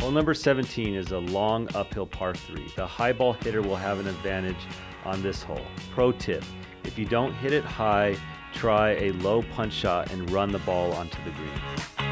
Hole number 17 is a long uphill par 3. The high ball hitter will have an advantage on this hole. Pro tip, if you don't hit it high, try a low punch shot and run the ball onto the green.